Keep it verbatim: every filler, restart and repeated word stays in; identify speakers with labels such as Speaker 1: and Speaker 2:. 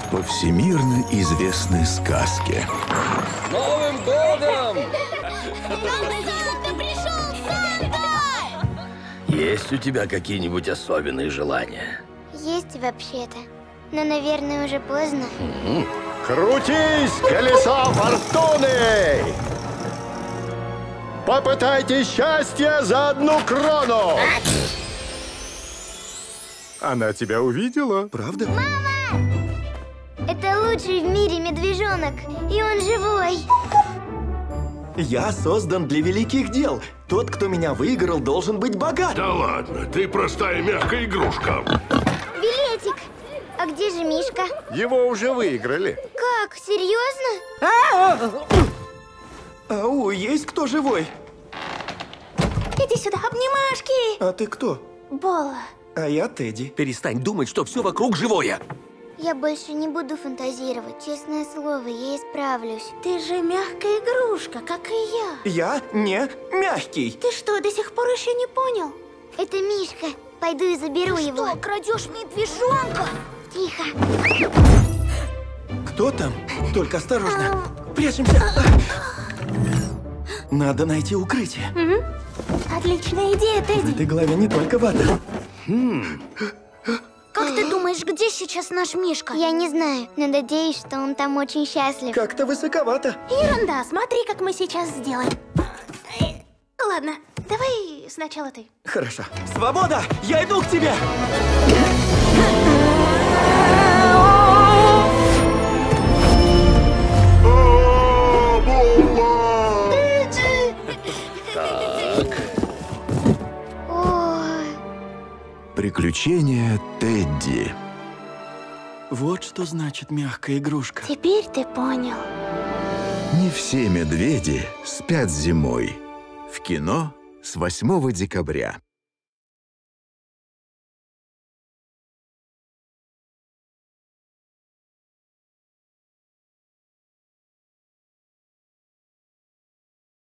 Speaker 1: по всемирно известной сказке.
Speaker 2: С Новым годом!
Speaker 3: Санта пришел! Санта!
Speaker 2: Есть у тебя какие-нибудь особенные желания?
Speaker 3: Есть вообще-то, но, наверное, уже поздно.
Speaker 4: Крутись, колесо фортуны! Попытайте счастье за одну крону! Она тебя увидела?
Speaker 5: Правда?
Speaker 3: Это лучший в мире медвежонок, и он живой.
Speaker 5: Я создан для великих дел. Тот, кто меня выиграл, должен быть богат.
Speaker 6: Да ладно, ты простая мягкая игрушка.
Speaker 3: Билетик! А где же Мишка?
Speaker 4: Его уже выиграли.
Speaker 3: Как? Серьезно?
Speaker 5: Ау, есть кто живой?
Speaker 3: Иди сюда, обнимашки!
Speaker 5: А ты кто?
Speaker 3: Бола,
Speaker 5: А я Тедди.
Speaker 2: Перестань думать, что все вокруг живое.
Speaker 3: я больше не буду фантазировать. Честное слово, я исправлюсь.
Speaker 7: Ты же мягкая игрушка, как и я.
Speaker 5: Я не мягкий.
Speaker 7: Ты что, до сих пор еще не понял?
Speaker 3: Это Мишка. Пойду и заберу его.
Speaker 7: Что, крадешь медвежонка?
Speaker 3: Тихо.
Speaker 5: Кто там? Только осторожно. Прячемся. Надо найти укрытие.
Speaker 7: Отличная идея,
Speaker 5: В
Speaker 7: Тедди.
Speaker 5: этой голове не только вата.
Speaker 7: Как ты думаешь, где сейчас наш Мишка?
Speaker 3: Я не знаю, но надеюсь, что он там очень счастлив.
Speaker 5: Как-то высоковато.
Speaker 7: Ерунда, смотри, как мы сейчас сделаем. Ладно, давай сначала ты.
Speaker 5: Хорошо. Свобода! Я иду к тебе!
Speaker 3: Ой.
Speaker 1: Приключения Тедди.
Speaker 5: Вот что значит мягкая игрушка.
Speaker 7: Теперь ты понял.
Speaker 1: Не все медведи спят зимой. В кино с восьмого декабря.